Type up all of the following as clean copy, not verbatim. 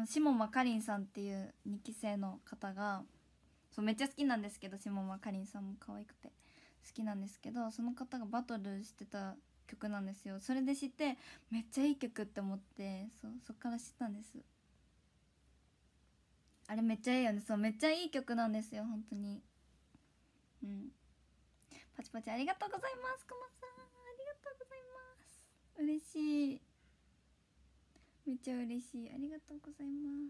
下間かりんさんっていう2期生の方が、そうめっちゃ好きなんですけど、下間かりんさんも可愛くて好きなんですけど、その方がバトルしてた曲なんですよ。それで知ってめっちゃいい曲って思って、そっから知ったんです。あれめっちゃいいよね。そうめっちゃいい曲なんですよ本当に。うん。パチパチありがとうございます。くまさんありがとうございます。嬉しい、めっちゃ嬉しい、ありがとうございます。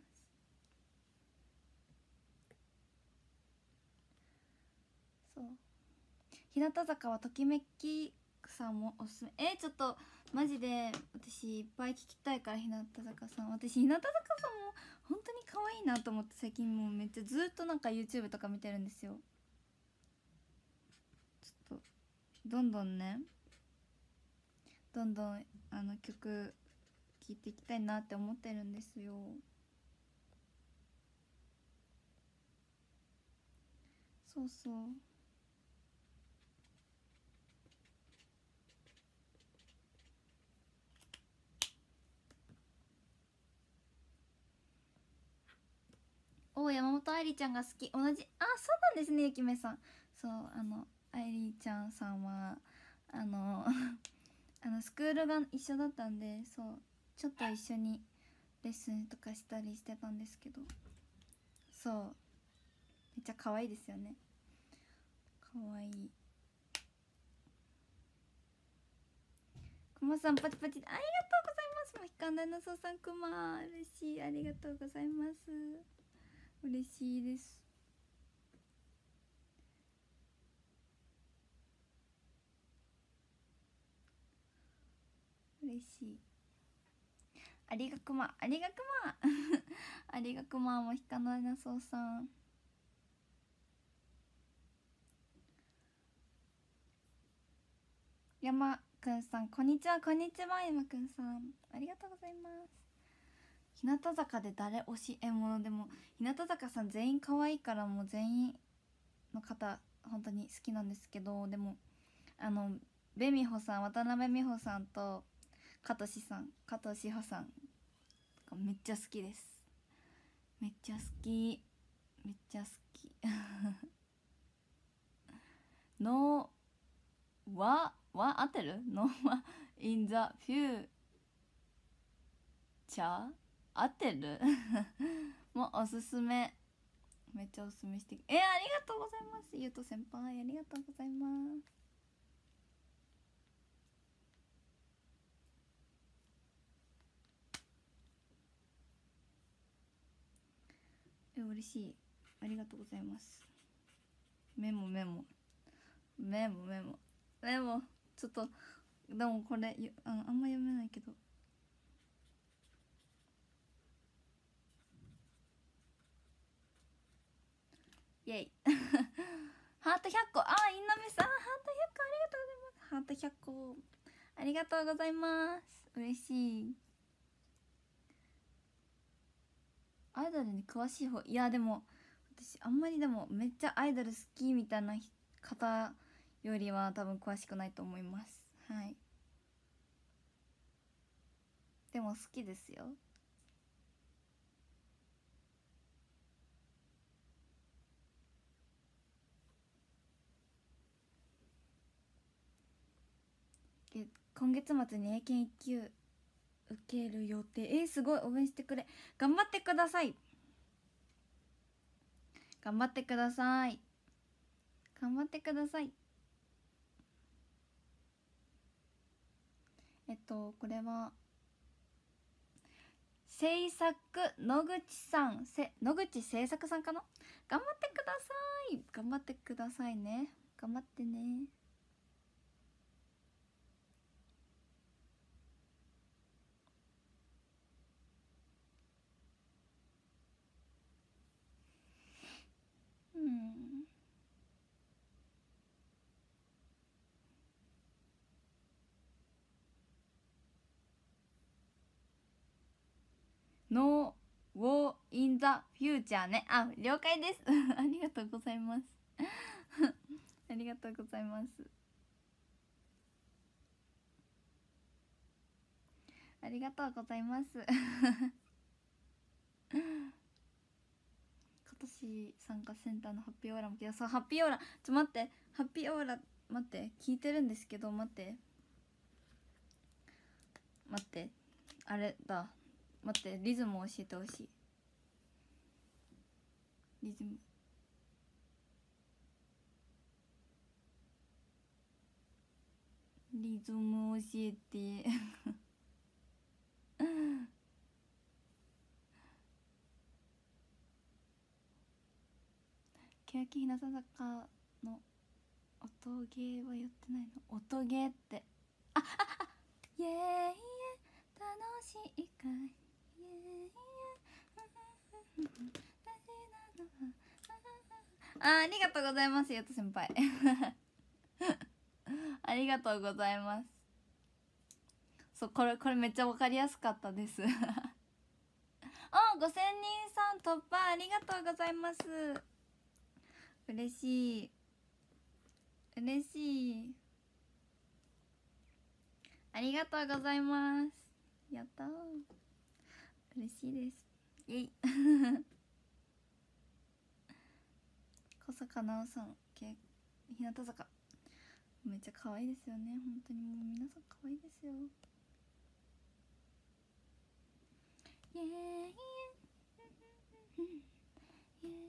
そう日向坂はときめきさんもおすすめ。ちょっとマジで私いっぱい聞きたいから。日向坂さん、私日向坂さんも本当に可愛いなと思って、最近もうめっちゃずっとなんか YouTube とか見てるんですよ。ちょっとどんどんね、どんどん曲聴いていきたいなって思ってるんですよ。そうそう。お山本愛理ちゃんが好き。同じ。あ、そうなんですね、ゆきめさん。そう愛理ちゃんさんはスクールが一緒だったんで、そうちょっと一緒にレッスンとかしたりしてたんですけど、そうめっちゃ可愛いですよね。可愛い。くまさんパチパチありがとうございます。もひかんだなそうさん、くま嬉しい、ありがとうございます。嬉しいです。嬉しい。ありがくま、ありがくまありがくまもひかんだなそうさん。山くんさんこんにちは。こんにちは山くんさん、ありがとうございます。日向坂で誰推しものでも日向坂さん全員可愛いから、もう全員の方本当に好きなんですけど、でもベミホさん、渡辺美穂さんと加藤さん、加藤志保さんがめっちゃ好きです。めっちゃ好き、めっちゃ好きのは合ってるのはインザフューチャー合ってるもうおすすめ、めっちゃおすすめして、ありがとうございます。ゆうと先輩ありがとうございます。嬉しい、ありがとうございます。メモメモメモメモメモ。ちょっとでもこれあんま読めないけど、イェイハート100個、インナミさんハート100個ありがとうございます。ハート100個ありがとうございます。嬉しい。アイドルに詳しい方、いやでも私あんまり、でもめっちゃアイドル好きみたいな方よりは多分詳しくないと思います。はい、でも好きですよ。今月末に英検1級受ける予定。すごい、応援してくれ。頑張ってください。頑張ってください。頑張ってください。これは制作野口さん、野口製作さんかな。頑張ってください。頑張ってくださいね。頑張ってね。うん。ノーウォーインザフューチャーね。了解ですありがとうございますありがとうございます。ありがとうございます年参加センターのハッピーオーラも来た。そう、ハッピーオーラ待って、ハッピーオーラ待って、聞いてるんですけど、待ってあれだ、待って、リズム教えてほしい。リズム教えて欅日向坂の音ゲーはやってないの？音ゲーってイエーイ楽しいかいイエーイありがとうございます、ゆうと先輩ありがとうございます。そう、これめっちゃ分かりやすかったですあ、5000人さん突破ありがとうございます。嬉しい嬉しい、ありがとうございます。やったー、嬉しいです。イエイ小坂直さん、日向坂めっちゃ可愛いですよね。本当にもう皆さん可愛いですよ。イエーイイエーイ、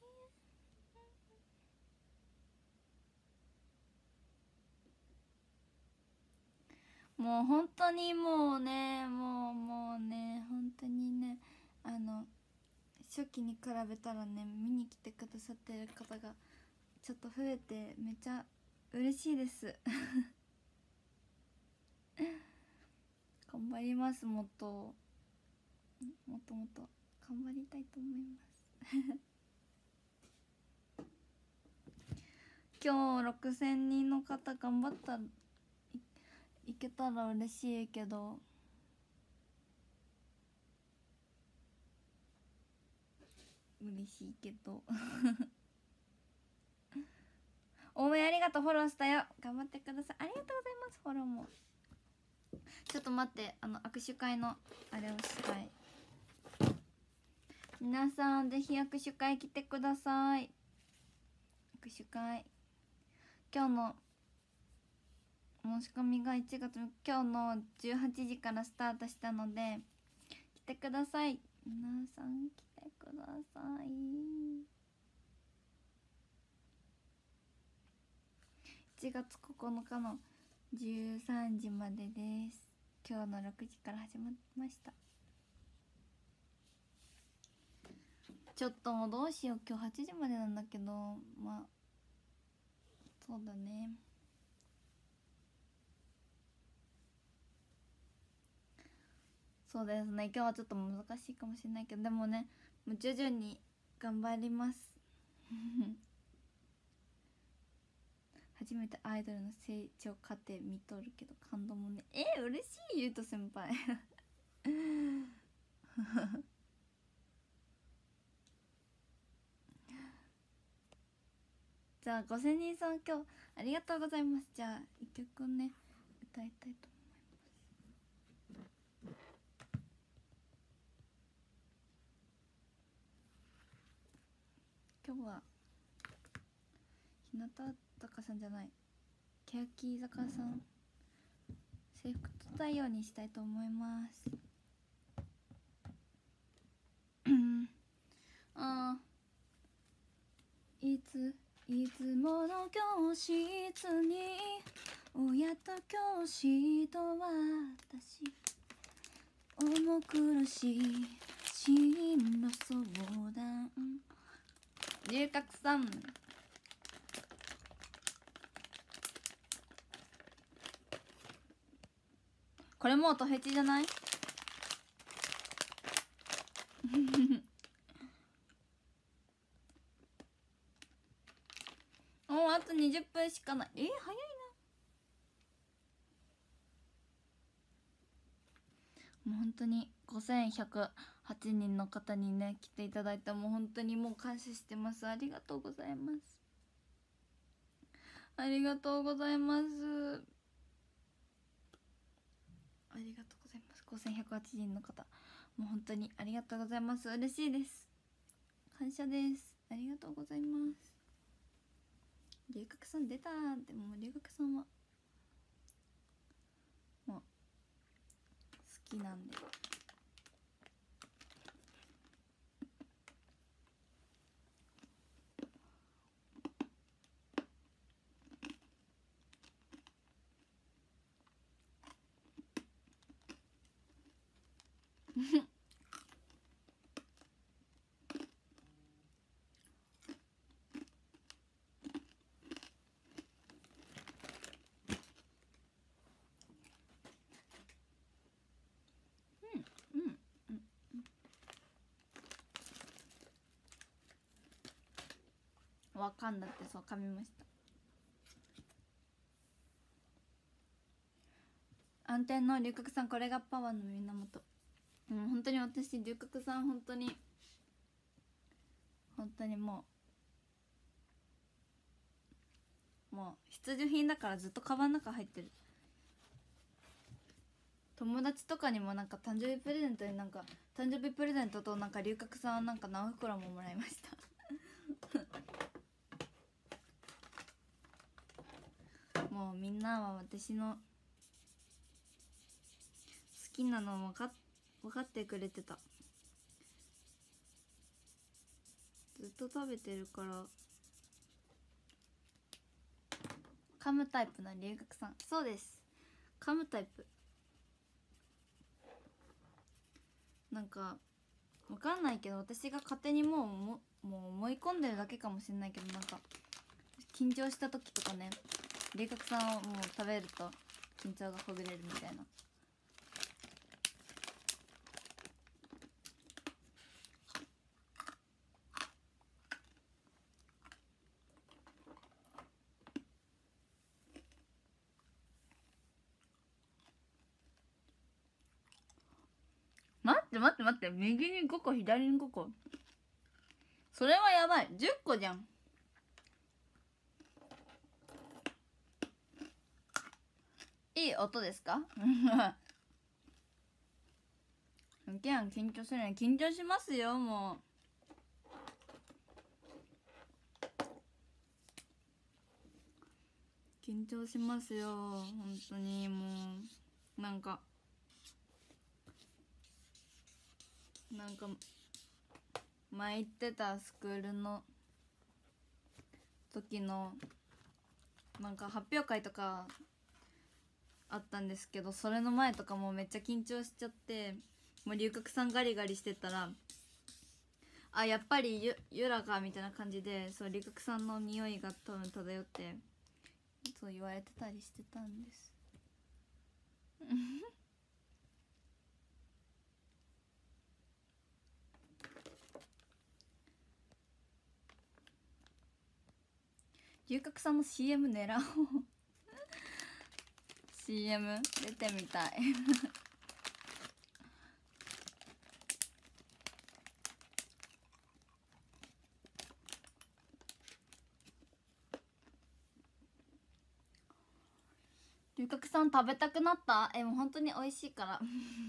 もう本当にもうね、もうね、本当にね、初期に比べたらね、見に来てくださってる方がちょっと増えてめっちゃ嬉しいです頑張ります。もっと頑張りたいと思います今日6000人の方頑張ったいけたら嬉しいけど応援ありがとう。フォローしたよ、頑張ってください。ありがとうございます。フォローもちょっと待って、握手会のあれをしたい。皆さんぜひ握手会来てください。握手会今日の申し込みが1月、今日の18時からスタートしたので来てください。皆さん来てください。1月9日の13時までです。今日の6時から始まりました。ちょっともうどうしよう、今日8時までなんだけど、まあそうだね、そうですね、今日はちょっと難しいかもしれないけど、でもね、もう徐々に頑張ります初めてアイドルの成長過程見とるけど感動もね。嬉しい、ゆうと先輩じゃあ5000人さん今日ありがとうございます。じゃあ一曲ね歌いたいと思います。今日は日向坂さんじゃない、欅坂さん制服対応にしたいと思いますあいつもの教室に親と教師と私重苦しい進路相談龍角さんこれもう音フェチじゃないもうあと20分しかない。早いな。もう本当に5108人の方にね来ていただいて、もう本当にもう感謝してます。ありがとうございます。ありがとうございます。ありがとうございます。5108人の方もう本当にありがとうございます。嬉しいです。感謝です。ありがとうございます。龍角散出たーって。もう龍角散はもう好きなんで。わかんだってそう噛みました。安定の龍角散、これがパワーの源。本当に私龍角散本当にもう必需品だからずっとカバンの中入ってる。友達とかにもなんか誕生日プレゼントになんか誕生日プレゼントとなんか龍角散なんか何袋ももらいましたもうみんなは私の好きなの分かってくれてた。ずっと食べてるから。噛むタイプの龍角散。そうです、噛むタイプ。なんかわかんないけど私が勝手にもう思い込んでるだけかもしれないけど、なんか緊張した時とかね、龍角散をもう食べると緊張がほぐれるみたいな。待って、右に5個左に5個、それはやばい。10個じゃん。いい音ですか緊張するね。緊張しますよ。もう緊張しますよ本当に。もうなんか前行ってたスクールの時のなんか発表会とかあったんですけど、それの前とかもめっちゃ緊張しちゃって、もう龍角散ガリガリしてたら、あ、やっぱりゆらかみたいな感じで、そう龍角散の匂いが多分漂ってそう言われてたりしてたんです龍角散の CM 狙おうCM 出てみたい龍角散食べたくなった。もう本当に美味しいから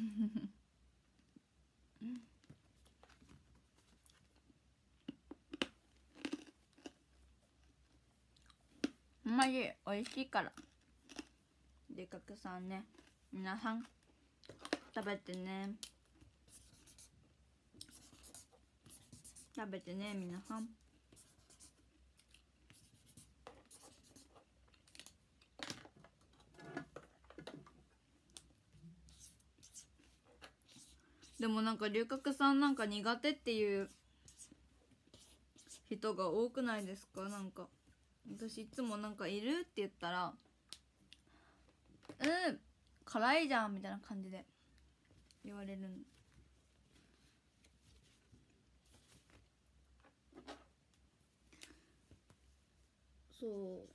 ほんまに美味しいから。龍角散ね、皆さん食べてね、皆さん。でもなんか龍角散なんか苦手っていう人が多くないですか？なんか私いつもなんかいるって言ったら辛いじゃんみたいな感じで言われる。そう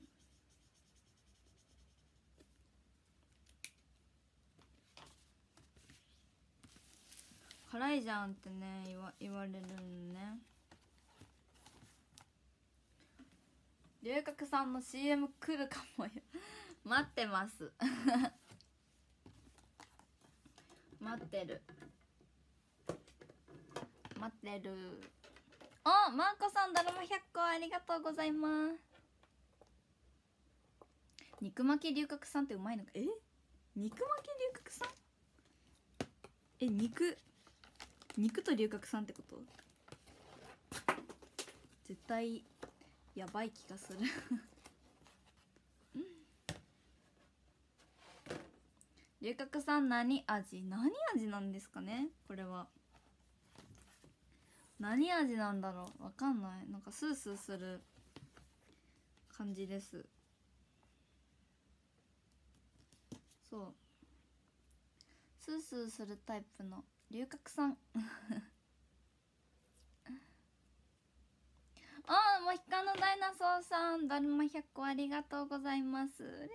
辛いじゃんってね言われるのね。龍角散の CM 来るかもよ待ってます待ってる。 待ってる。あ、マーコさんだるま100個ありがとうございます。肉巻き龍角散ってうまいのか。肉巻き龍角散、肉と龍角散ってこと？絶対やばい気がする龍角散何味なんですかね。これは何味なんだろう、わかんない。なんかスースーする感じです。そう、スースーするタイプの龍角散あ、モヒカンのダイナソーさん、だるま100個ありがとうございます。嬉しいです。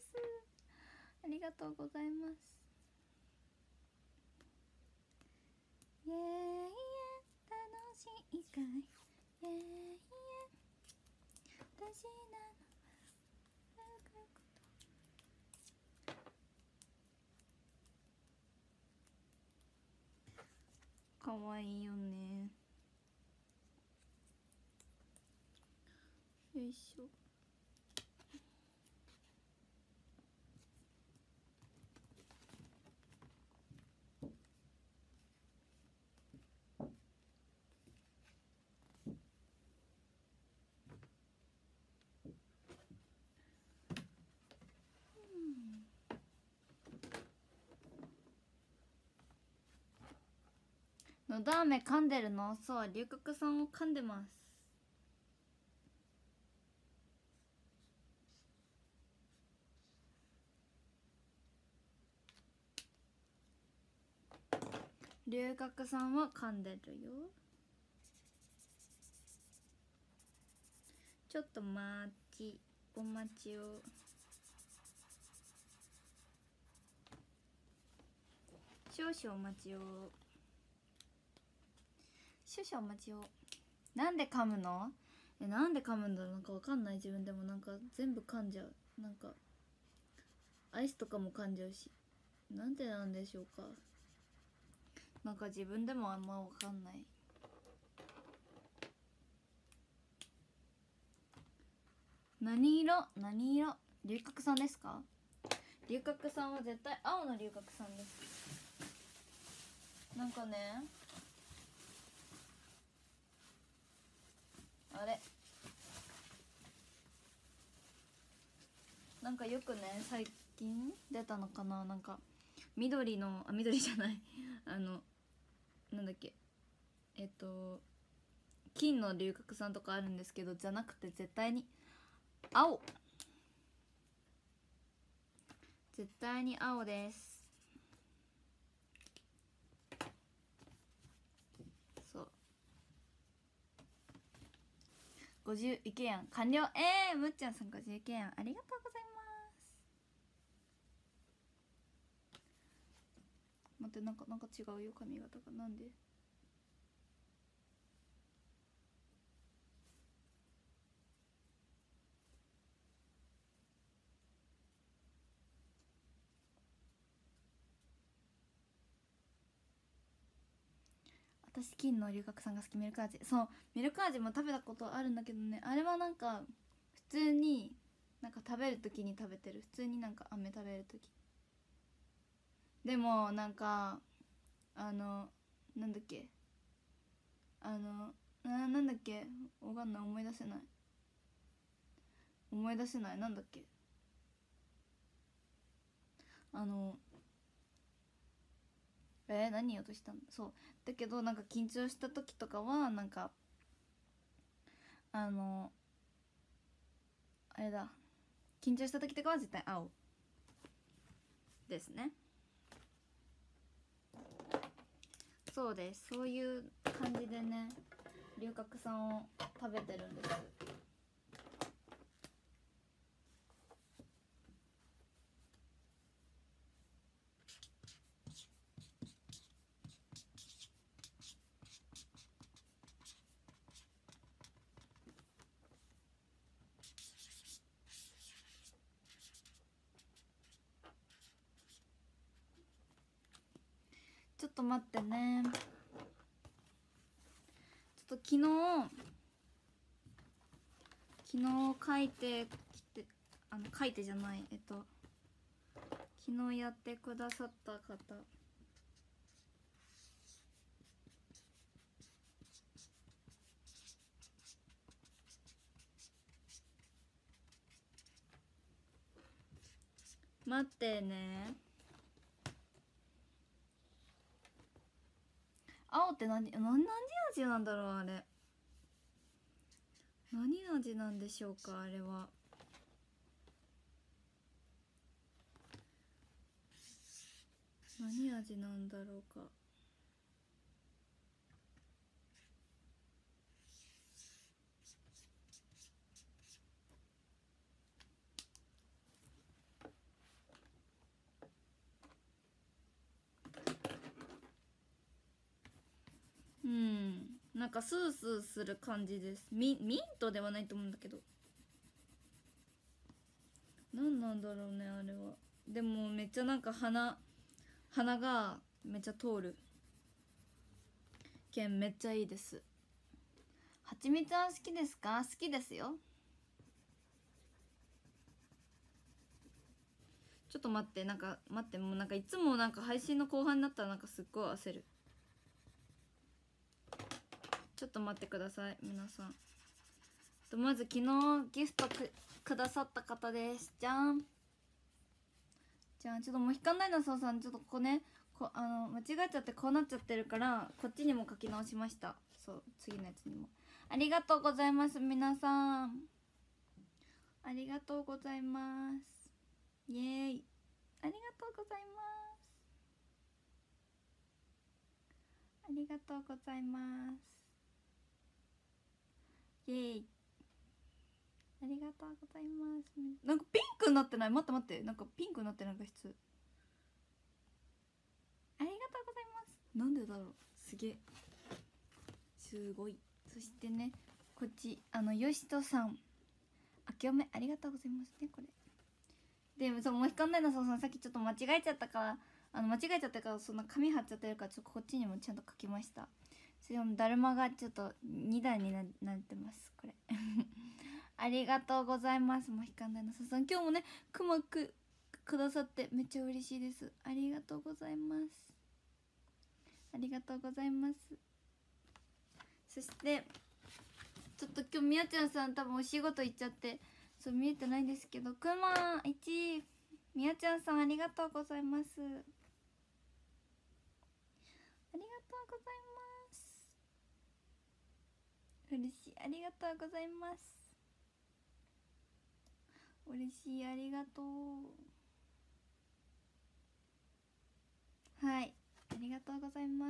ありがとうございます。イエーイ、楽しいかい、イエーイ、私なのかわいいよね。よいしょ。のど飴噛んでるの？そう、龍角散を噛んでます。龍角散は噛んでるよ。ちょっとお待ちを。少々お待ちを。少々お待ちを。なんで噛むの？なんで噛むんだろう。なんかわかんない。自分でもなんか全部噛んじゃう。なんかアイスとかも噛んじゃうし、なんでなんでしょうか。なんか自分でもあんまわかんない。何色龍角散ですか？龍角散は絶対青の龍角散です。なんかね、あれなんかよくね、最近出たのかな、なんか緑じゃないなんだっけ、金の龍角散とかあるんですけど、じゃなくて絶対に青、絶対に青です。そう、50いけやん完了。むっちゃんさん50いけやん、ありがとうございます。待って、なんか違うよ、髪型が。なんで？私金の龍角散が好き。ミルク味、そう、ミルク味も食べたことあるんだけどね、あれはなんか普通になんか食べる時に食べてる。普通になんか飴食べる時。でもなんかなんだっけ、なんだっけ、わかんない、思い出せない、なんだっけ、何言おうとしたんだ。そうだけど、なんか緊張した時とかはなんかあのあれだ、緊張した時とかは絶対青ですね。そうです、そういう感じでね、龍角散を食べてるんです。ちょっと待ってね。 昨日書いてきて、書いてじゃない、昨日やってくださった方、待ってね。青って何味なんだろう、あれ。何味なんでしょうか、あれは。何味なんだろうか。なんかスースーする感じです。ミントではないと思うんだけど、何なんだろうね、あれは。でもめっちゃなんか鼻がめっちゃ通るけん、めっちゃいいです。はちみつは好きですか？好きですよ。ちょっと待って、なんか待って、もうなんかいつもなんか配信の後半になったらなんかすっごい焦る。ちょっと待ってください皆さん。まず昨日ギフトくださった方です。じゃんじゃあ、ちょっとモヒカンダイナソーさん、ちょっとここね、間違えちゃってこうなっちゃってるから、こっちにも書き直しました。そう、次のやつにも。ありがとうございます皆さん、ありがとうございます。イエーイ、ありがとうございます。ありがとうございます。イエーイ、ありがとうございます。なんかピンクになってない？待って待って、なんかピンクになってない画質。ありがとうございます。なんでだろう、すげえ、すごい。そしてね、こっちよしとさん、明けおめありがとうございますね。これで、そう、もう光んないの、そうさんさっきちょっと間違えちゃったから、間違えちゃったから、そんな紙貼っちゃってるから、ちょっとこっちにもちゃんと書きました。それもだるまがちょっと2段になってます、これありがとうございます。もう光んないのさん、今日もねくまくださってめっちゃ嬉しいです。ありがとうございます。ありがとうございます。そしてちょっと今日みやちゃんさん多分お仕事行っちゃってそう見えてないんですけど、くま1、みやちゃんさんありがとうございます。ありがとうございます。嬉しい、ありがとうございます。嬉しい、ありがとう。はい、ありがとうございます。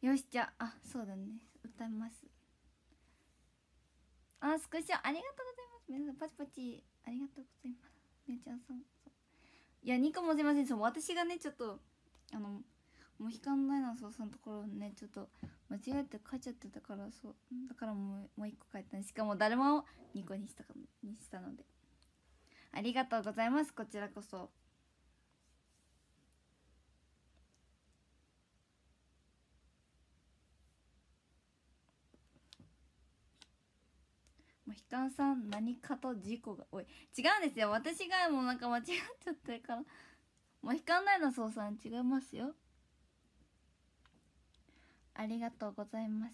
よし、じゃあ、そうだね、歌います。スクショありがとうございます。皆さんパチパチありがとうございます。みやちゃんさん、いや、ニコもすいません。そう、私がねちょっとモヒカンダイナソーさんのところねちょっと間違えて書いちゃってたから、そうだからもう一個書いたんです。しかもだるまを2個にしたので、ありがとうございます。こちらこそ。モヒカンさん何かと事故が多い。違うんですよ、私がもうなんか間違っちゃってるから。モヒカンダイナソーさん違いますよ。ありがとうございます。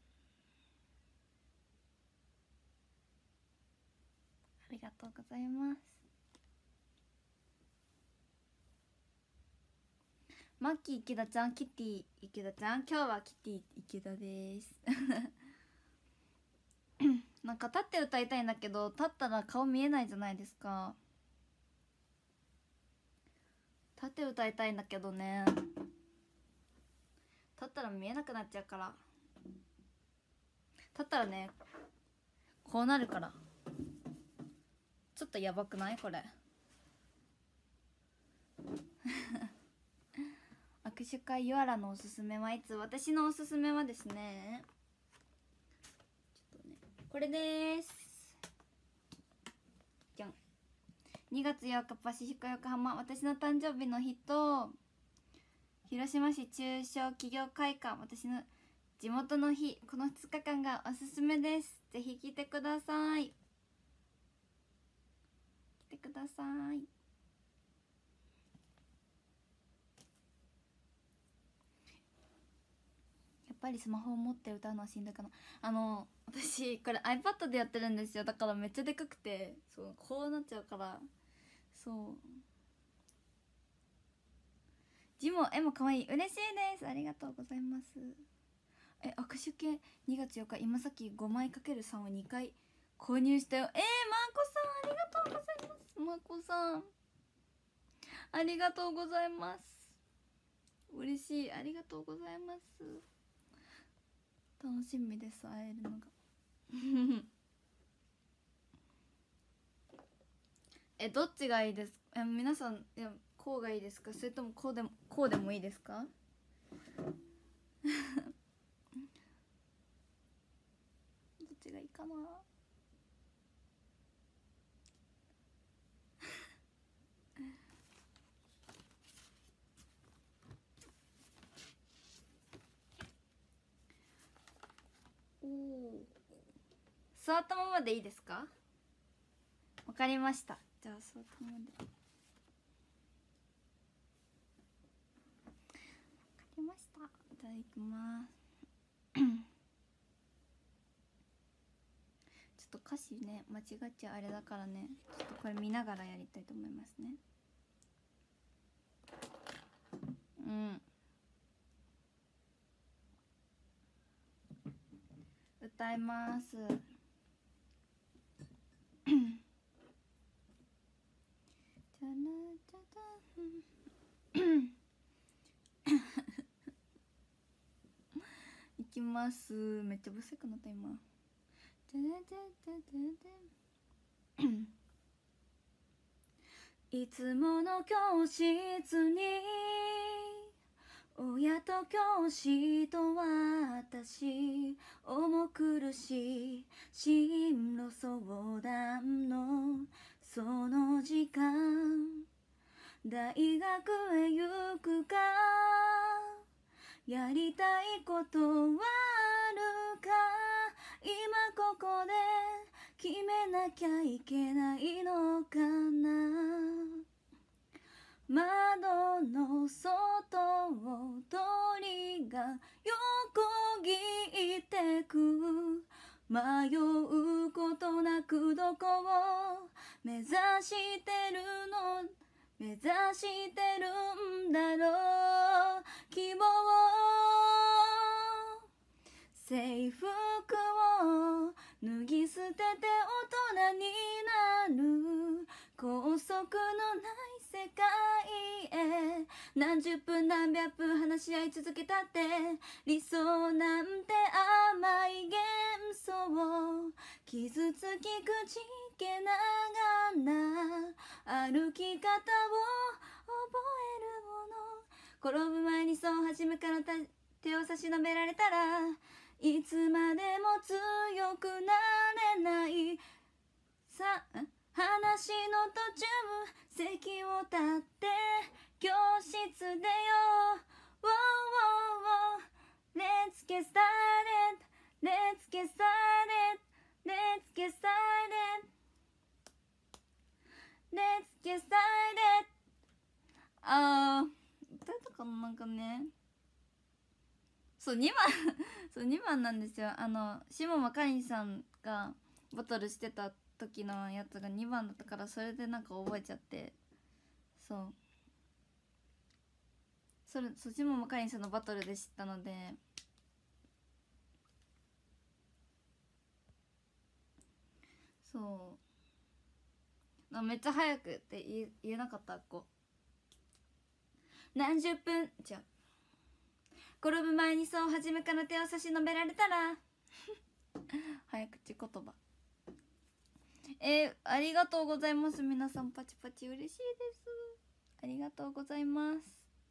ありがとうございます。マッキー池田ちゃん、キティ池田ちゃん、今日はキティ池田ですなんか立って歌いたいんだけど、立ったら顔見えないじゃないですか。立って歌いたいんだけどね、立ったら見えなくなっちゃうから。立ったらねこうなるから、ちょっとやばくないこれ握手会ユアラのおすすめはいつ？私のおすすめはですね、ちょっとねこれです。じゃん、2月8日パシフィコ横浜、私の誕生日の日と広島市中小企業会館、私の地元の日、この2日間がおすすめです。ぜひ来てください。来てください。やっぱりスマホを持って歌うのはしんどいかな。私これ iPad でやってるんですよ。だからめっちゃでかくて、そうこうなっちゃうから。そう、字も絵も可愛い。嬉しいです。ありがとうございます。握手券2月4日、今さっき5枚 ×3 を2回購入したよ。まーこさんありがとうございます。まーこさんありがとうございます。嬉しい。ありがとうございます。楽しみです、会えるのがどっちがいいですか？皆さん、こうがいいですか？それともこうでもいいですか？どっちがいいかなおお、座ったままでいいですか？わかりました。じゃあ座ったままで。わかりました。いただきますちょっと歌詞ね間違っちゃあれだからね、ちょっとこれ見ながらやりたいと思いますね。歌いますいきます。めっちゃブサくなった今。いつもの教室に親と教師と私、重苦しい進路相談のその時間、大学へ行くかやりたいことはあるか、今ここで決めなきゃいけないのかな。窓の外を鳥が横切ってく、迷うことなくどこを目指してるんだろう。希望、制服を脱ぎ捨てて大人になる、拘束のない世界へ何十分何百分話し合い続けたって、理想なんて甘い幻想、傷つき口けながら歩き方を覚えるもの、転ぶ前にそう初めから手を差し伸べられたらいつまでも強くなれないさ。話の途中席を立って教室でよ Wow, Let's get started Let's get started Let's get started Let's get started。 歌とかもなんかね、そう2番そう2番なんですよ。下間かりんさんがバトルしてた時のやつが2番だったから、それでなんか覚えちゃって、そう下間かりんさんのバトルで知ったので、そうめっちゃ早くって言えなかった。何十分じゃ転ぶ前にそう初めから手を差し伸べられたら早口言葉。ありがとうございます。皆さんパチパチ嬉しいです。ありがとうございます。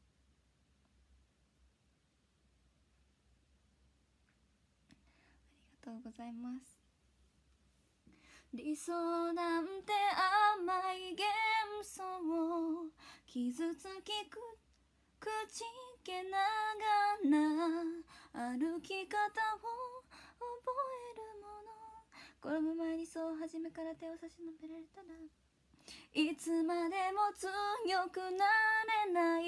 ありがとうございます。理想なんて甘い幻想、傷つき口けながら歩きき方を覚えるもの、転ぶ前にそう初めから手を差し伸べられたらいつまでも強くなれない。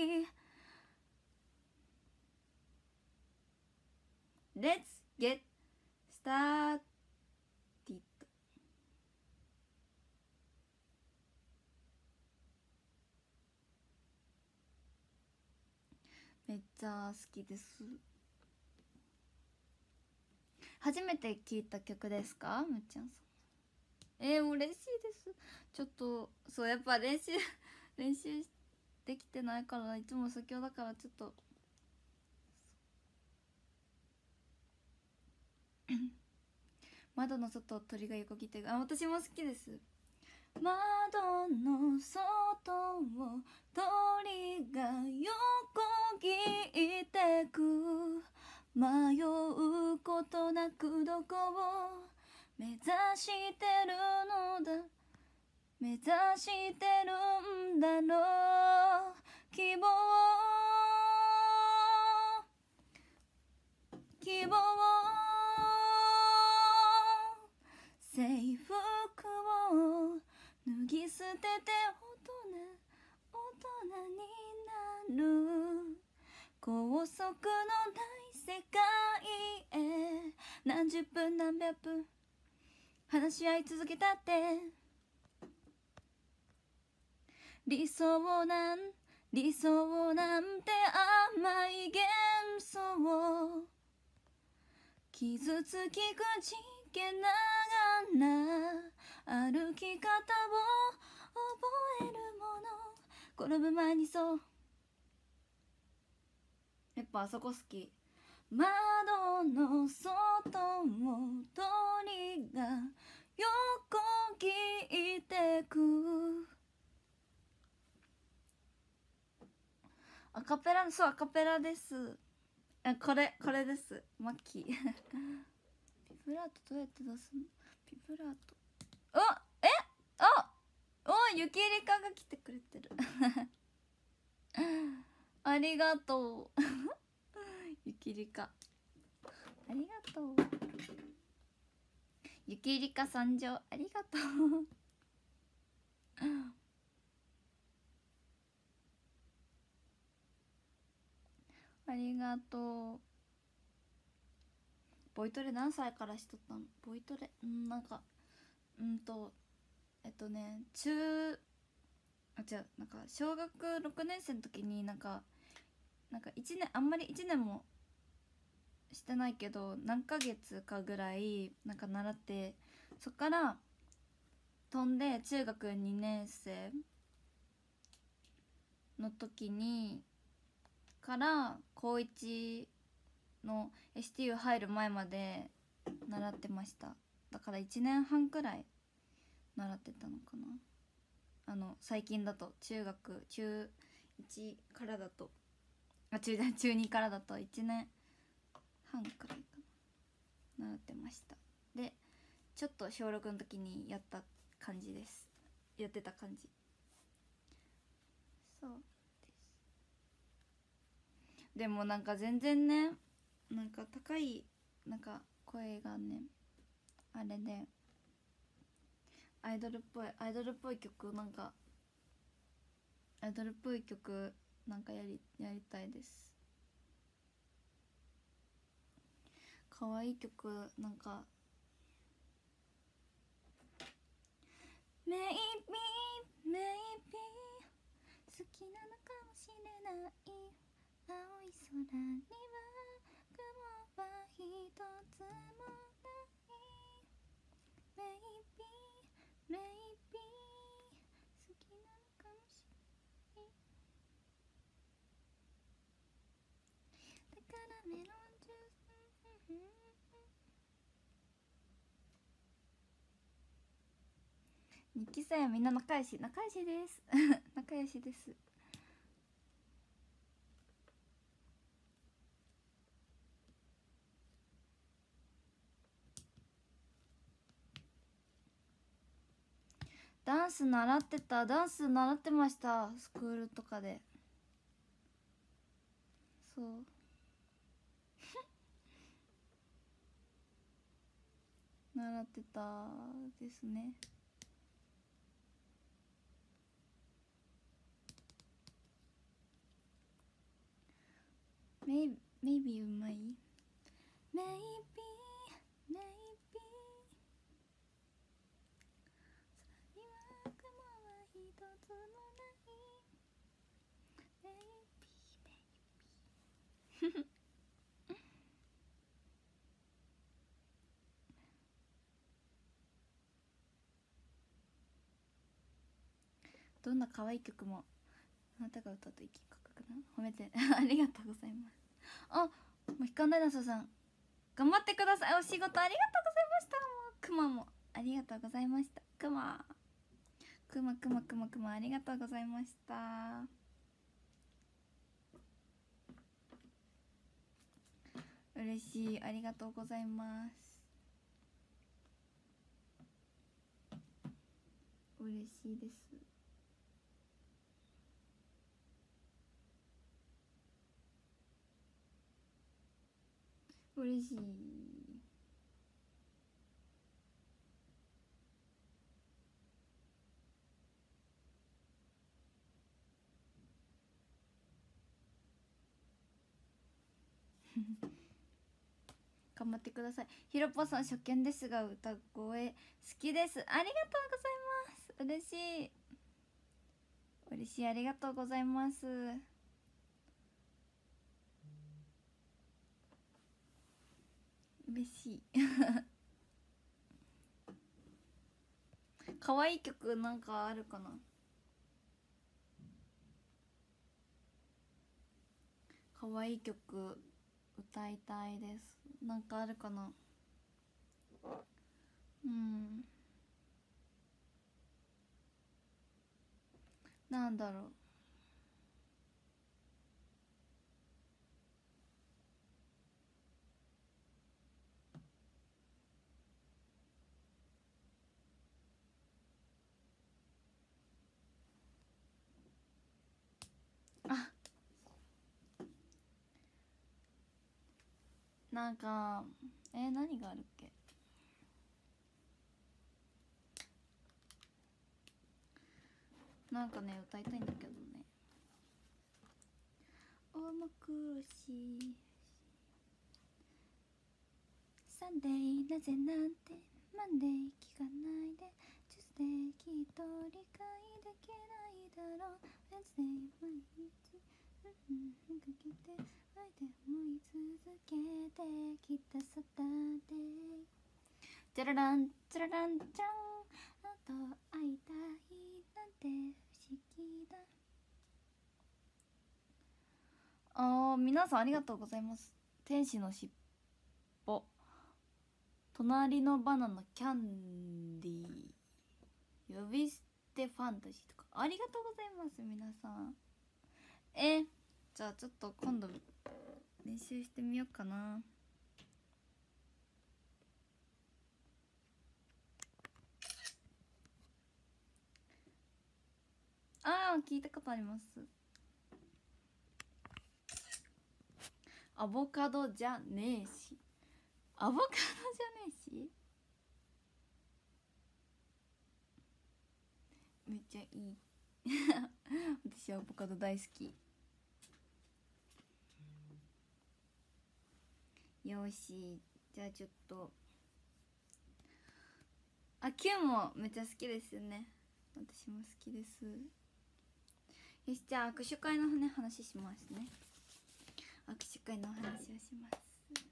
Let's get started。 めっちゃ好きです。初めて聴いた曲ですか、むっちゃんさん。嬉しいです。ちょっとそうやっぱ練習できてないから、いつも即興だからちょっと窓の外鳥が横切ってる。私も好きです。窓の外を鳥が横切ってく、迷うことなくどこを目指してるのだ、目指してるんだろう。希望希望、制服を脱ぎ捨てて大人になる。高速のない世界へ何十分何百分話し合い続けたって、理想なんて甘い幻想、傷つきくじけながら歩き方を覚えるもの、転ぶ前にそう、やっぱあそこ好き。窓の外を鳥が横切ってく。アカペラ、そうアカペラです。これです、マッキー。ピブラートどうやって出すの？ピブラート、ゆきりかが来てくれてる。ありがとう。ゆきりかありがとう。ゆきりか参上ありがとう。ありがとう。ボイトレ何歳からしとったの？ボイトレなんかなんか小学6年生の時になんか1年、あんまり1年もしてないけど何ヶ月かぐらいなんか習って、そっから飛んで中学2年生の時にから高1の STU 入る前まで習ってました。だから1年半くらい習ってたのかな。最近だと中1からだと中2からだと1年半くらいかな習ってました。でちょっと小6の時にやってた感じ。そうです。でもなんか全然ね、なんか高いなんか声がね、あれでアイドルっぽい曲なんかやりたいです。可愛い曲なんかMaybe 好きなのかもしれない。青い空には雲は一つもない。 Maybe 好きなのかもしれない。だからメロンジュース2期生はみんな仲良しです。仲良しです。ダンス習ってました、スクールとかで。そう習ってたですね。maybe うまい maybe 空には雲は一つもないmaybe どんな可愛い曲もあなたが歌うと息かくな褒めてありがとうございます。あ、モヒカンダイナソーさん頑張ってください。お仕事ありがとうございました。もうクマもありがとうございました。クマありがとうございました。嬉しい、ありがとうございます。嬉しいです。嬉しい。頑張ってください。ひろぽさん初見ですが歌声好きです。ありがとうございます。嬉しい嬉しい、ありがとうございます。嬉しい可愛い曲なんかあるかな。可愛い曲歌いたいです。なんかあるかな。なんだろう。あ、なんか何があるっけ。なんかね歌いたいんだけどね。重苦しいサンデーなぜなんてマンデー聞かないでチュースデーきっと理解できないだろうウェンズデー毎日かけて愛で思い続けてきたサタデーチャラランチャラランチャンあと会いたいなんて不思議だ。皆さんありがとうございます。天使のしっぽ、隣のバナナ、キャンディー、呼び捨てファンタジーとかありがとうございます。皆さんじゃあちょっと今度練習してみようかな。聞いたことあります。アボカドじゃねえし、アボカドじゃねえしめっちゃいい私アボカド大好き。よし、じゃあちょっとQ もめっちゃ好きですよね。私も好きです。よし、じゃあ握手会のね話しますね。握手会の話をします。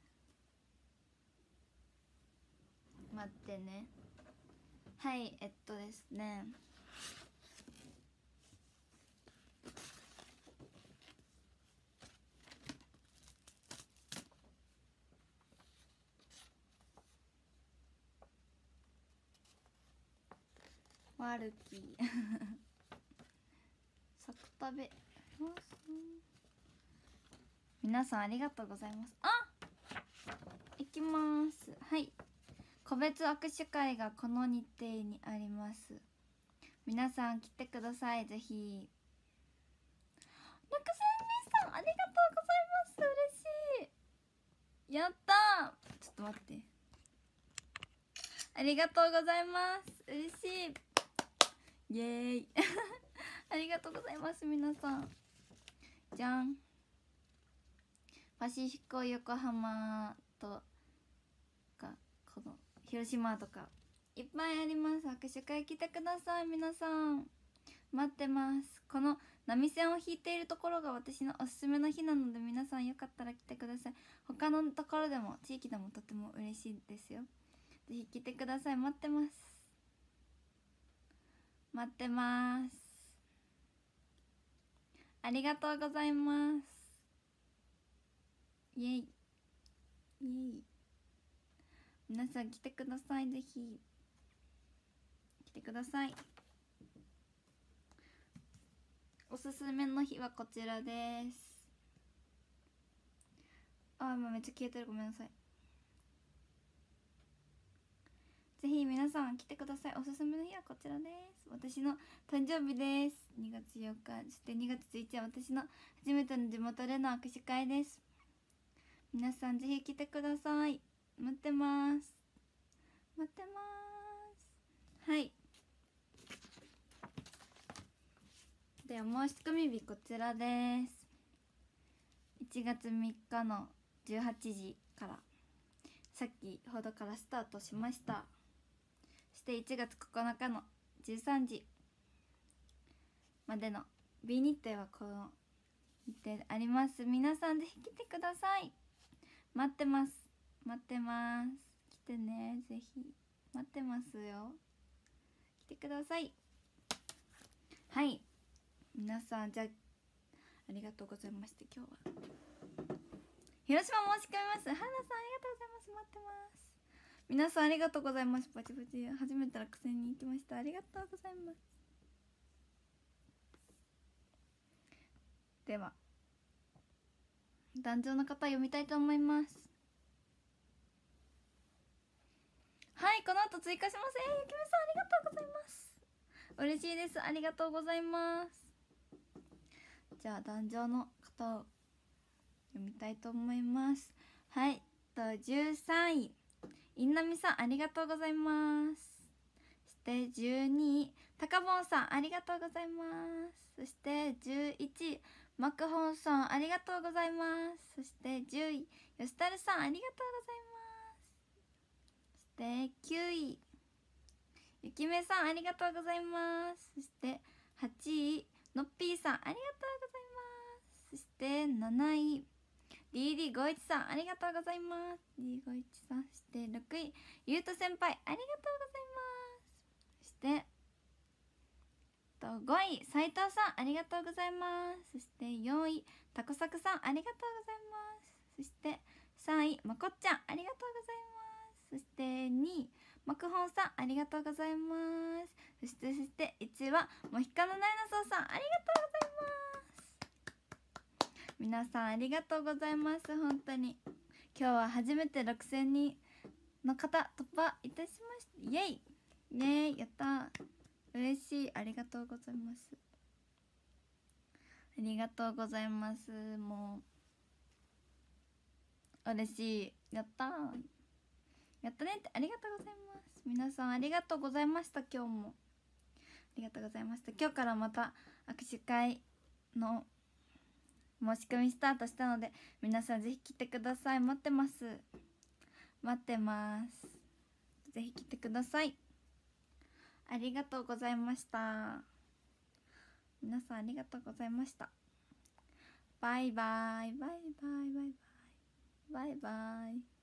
待ってね。はいですね、ワルキーサク食べ皆さんありがとうございます。行きます。はい、個別握手会がこの日程にあります。皆さん来てください。ぜひ。六千人さんありがとうございます。嬉しい。やったー。ちょっと待って、 ありがとうございます。嬉しい。イエーイありがとうございます。皆さんじゃん。パシフィコ横浜とかこの広島とかいっぱいあります。握手会来てください。皆さん待ってます。この波線を引いているところが私のおすすめの日なので、皆さんよかったら来てください。他のところでも地域でもとても嬉しいですよ。ぜひ来てください。待ってます。待ってます。ありがとうございます。イエイイエイ。皆さん来てください。ぜひ来てください。おすすめの日はこちらです。あ、今めっちゃ消えてる。ごめんなさい。ぜひ皆さん来てください。おすすめの日はこちらです。私の誕生日です。2月8日、そして2月1日は私の初めての地元での握手会です。皆さんぜひ来てください。待ってます。待ってます。はい。では申し込み日こちらです。1月3日の18時からさっきほどからスタートしました。そして1月9日の13時までの B 日程はこの日程あります。皆さんぜひ来てください。待ってます。待ってます。来てね。ぜひ待ってますよ。来てください。はい、皆さんじゃあありがとうございました。今日は広島申し込みます。花さんありがとうございます。待ってます。皆さんありがとうございます。パチパチ初めて落選に行きました。ありがとうございます。では壇上の方読みたいと思います。はい、この後追加します。ゆきめさんありがとうございます。嬉しいです。ありがとうございます。じゃあ壇上の方を読みたいと思います。はい、13位インナミさんありがとうございます。そして12位たかぼんさんありがとうございます。そして11位マクホンさんありがとうございます。そして10位よしたるさんありがとうございます。そして9位ゆきめさんありがとうございます。そして8位のっぴーさんありがとうございます。そして7位DD51 さんありがとうございます。 DD51 さん。そして6位ゆうと先輩ありがとうございます。そして5位斉藤さんありがとうございます。そして4位たこさくさんありがとうございます。そして3位まこっちゃんありがとうございます。そして2位まくほんさんありがとうございます。そして1位はもひかのダイナソーさんありがとうございます。皆さんありがとうございます。本当に今日は初めて6000人の方突破いたしました。イエイイエイ、やったー、嬉しい。ありがとうございます。ありがとうございます。もう嬉しい。やったー、やったねって。ありがとうございます。皆さんありがとうございました。今日もありがとうございました。今日からまた握手会の申し込みスタートしたので、皆さんぜひ来てください。待ってます。待ってます。ぜひ来てください。ありがとうございました。皆さんありがとうございました。バイバイバイバイバイバイバイバイ。